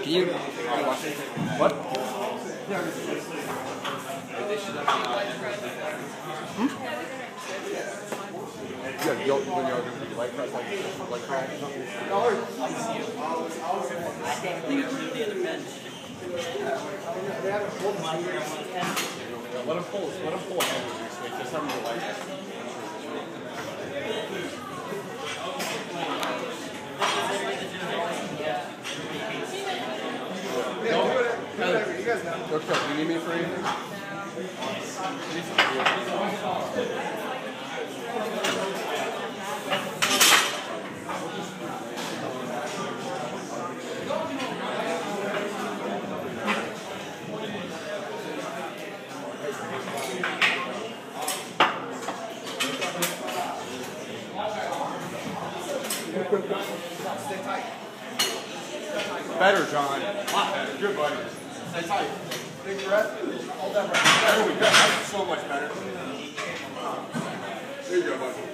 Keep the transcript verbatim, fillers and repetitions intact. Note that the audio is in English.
Can you watch it? What? Hmm? Yeah, you'll, when you're going to like press, like, like crack or something? I think they got rid of the other bench. Let him pull, let him pull a hand with your switch. Just have him like it. Okay, do you need me for anything? Stay tight. Better, John. A lot better. Good, buddy. Stay tight. Big breath. Hold that breath. There we go. That's so much better. There you go, buddy.